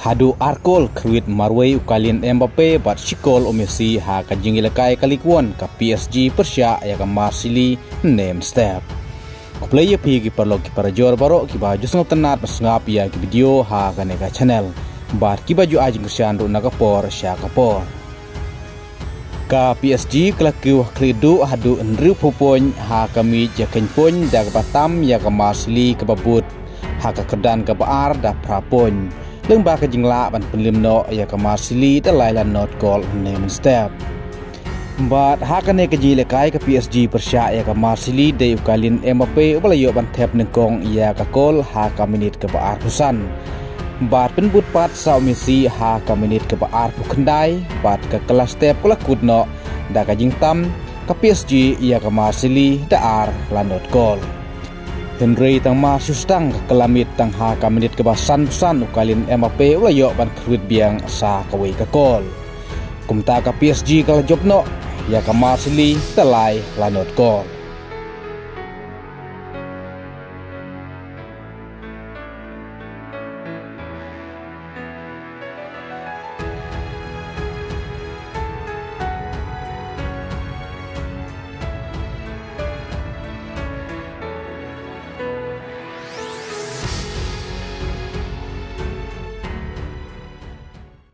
Hadu arkol kruit marway ukalin Mbappe bat shikol o Messi ha kajingilakai kalikuan ka PSG Persia ya ka Marseille name step. Player pi ki parlo ki parajor baro ki baju sngap tenat masngap ya ki video ha ka nega channel. Bat ki baju ajing Cristiano nakapor sya kapor. Ka PSG kelaku klidu hadu enriu pupon ha kami jaken pon da batam ya ka Marseille ka babut ha ka kedan ka baar da prapon. Lưng ba cái jing la ban penlim no ya ka Marseille da lailan not call name step. But ha ka ne ka jile kai ka PSG Persia ya ka Marseille de ukalin Mbappe ubalayo ban thep nengkong ya ka kol ha ka minit ka baar pusan. But penbut pat sa Messi ha ka minit ka baar pu kendai but ka kelas step kula kudno da ka jing tam ka PSG ya ka Marseille da ar lanot call. Henry tang masus tang kelamit tang ha kaminit kebasan pesan ukalin Mbappe ulayo ban kruit biang sa kawai ka kol. Kumta ka PSG kala jobno ya ka Marseille talai lanot kol.